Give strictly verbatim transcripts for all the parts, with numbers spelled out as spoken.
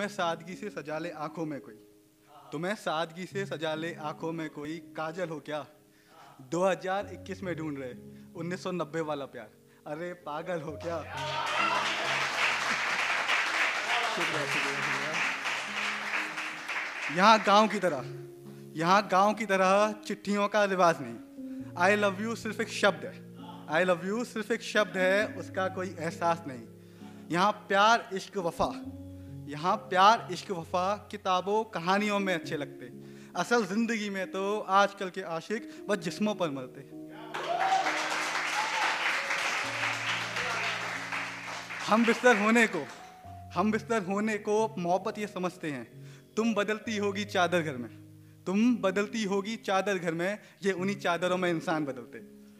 तुम्हें सादगी से सजा ले आंखों में कोई, तुम्हें सादगी से सजा ले आंखों में कोई, काजल हो क्या दो हज़ार इक्कीस में ढूंढ रहे उन्नीस सौ नब्बे वाला प्यार, अरे पागल हो क्या। शुक्रिया शुक्रिया शुक्रिया। यहाँ गांव की तरह यहाँ गांव की तरह चिट्ठियों का रिवाज नहीं। आई लव यू सिर्फ एक शब्द है, आई लव यू सिर्फ एक शब्द है, उसका कोई एहसास नहीं। यहाँ प्यार इश्क वफा यहाँ प्यार इश्क वफा किताबों कहानियों में अच्छे लगते, असल जिंदगी में तो आजकल के आशिक बस जिस्मों पर मरते। हम बिस्तर होने को हम बिस्तर होने को मोहब्बत ये समझते हैं, तुम बदलती होगी चादर घर में तुम बदलती होगी चादर घर में, ये उन्हीं चादरों में इंसान बदलते।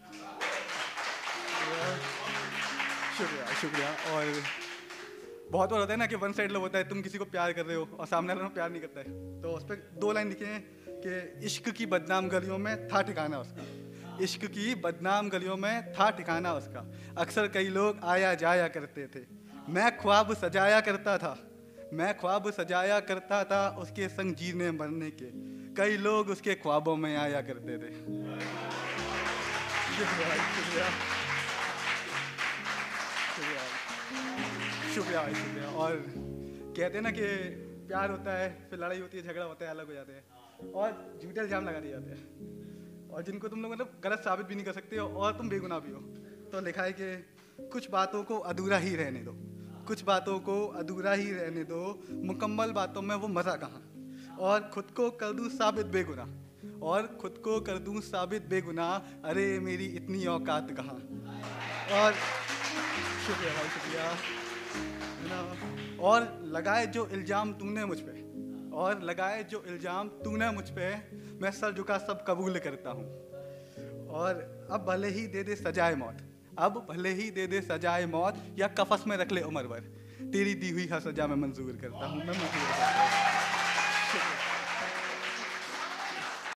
शुक्रिया शुक्रिया। और बहुत बार होता है ना कि वन साइड लव होता है, तुम किसी को प्यार कर रहे हो और सामने वाला प्यार नहीं करता है, तो उस पर दो लाइन लिखे हैं कि इश्क की बदनाम गलियों में था ठिकाना उसका, इश्क की बदनाम गलियों में था ठिकाना उसका, अक्सर कई लोग आया जाया करते थे, मैं ख्वाब सजाया करता था मैं ख्वाब सजाया करता था उसके संग जीने मरने के, कई लोग उसके ख्वाबों में आया करते थे। शुक्रिया शुक्रिया शुक्रिया भाई शुक्रिया। और कहते हैं ना कि प्यार होता है, फिर लड़ाई होती है, झगड़ा होता है, अलग हो जाते हैं और झूठे इल्जाम लगा दिए जाते हैं, और जिनको तुम लोग मतलब गलत साबित भी नहीं कर सकते हो और तुम बेगुनाह भी हो। तो लिखा है कि कुछ बातों को अधूरा ही रहने दो कुछ बातों को अधूरा ही रहने दो, मुकम्मल बातों में वो मज़ा कहाँ, और खुद को कर दूँ साबित बेगुनाह और खुद को कर दूँ साबित बेगुनाह, अरे मेरी इतनी औकात कहाँ। और शुक्रिया भाई शुक्रिया। और लगाए जो इल्ज़ाम तूने मुझ पे और लगाए जो इल्ज़ाम तूने मुझ पे, मैं सर झुका सब कबूल करता हूँ, और अब भले ही दे दे सजाए मौत अब भले ही दे दे सजाए मौत या कफस में रख ले उम्र भर, तेरी दी हुई हर सजा मैं मंजूर करता हूँ मैं मंजूर करता हूँ।